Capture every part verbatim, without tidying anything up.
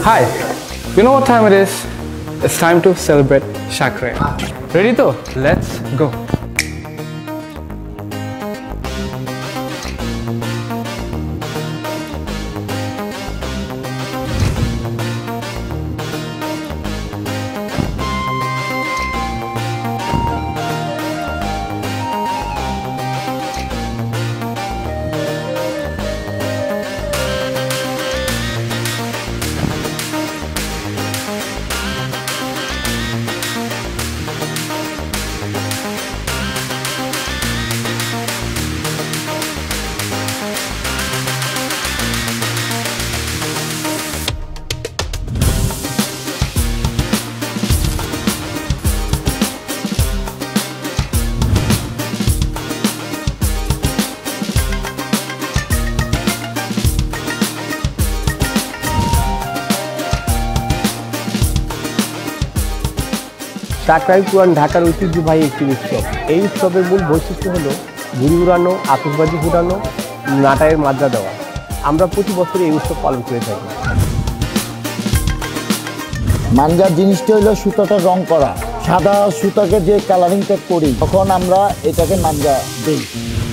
Hi, you know what time it is? It's time to celebrate Shakrain. Ready to? Let's go. শাকরাইন পুরান ঢাকার ঐতিহ্যবাহী একটি উৎসব। এই উৎসবের মূল বৈশিষ্ট্য হলো ঘুড়ি উড়ানো, আতশবাজি ফুটানো, নাটাইয়ের মাত্রা দেওয়া। আমরা প্রতি বছর এই উৎসব পালন করে থাকি। মাঞ্জার জিনিসটা হলো সুতাটা রং করা। সাদা সুতাকে যে কালারিংটা করি তখন আমরা এটাকে মাঞ্জা দিই।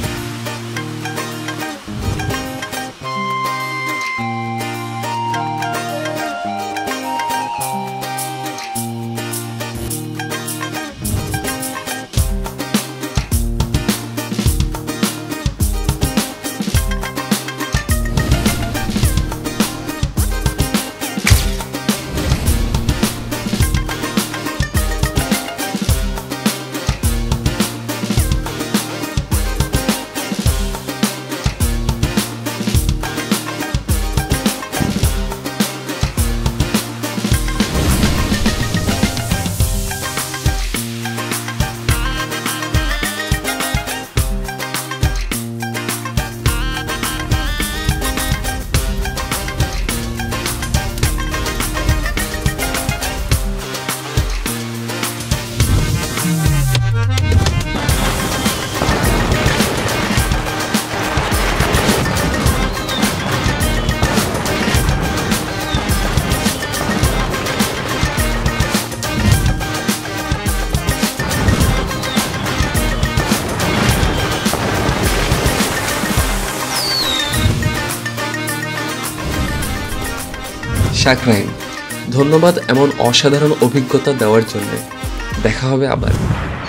শাকরাইন, ধন্যবাদ এমন অসাধারণ অভিজ্ঞতা দেওয়ার জন্য। দেখা হবে আবার।